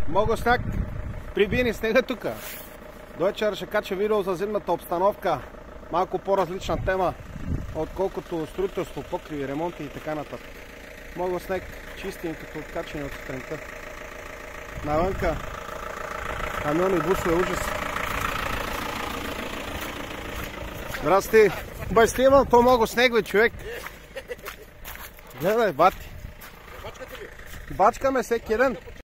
Много сняг. Прибие ни снега тук. До вечера ще кача видео за зимната обстановка. Малко по-различна тема, отколкото строителство, покриви, ремонти и така нататък. Много снег, чистен като откачени от сутринта. Навънка камиони и бусове, ужас. Здрасти! Бай, снимам то много снег, бе, човек. Гледай, бати. Бачкаме всеки ден.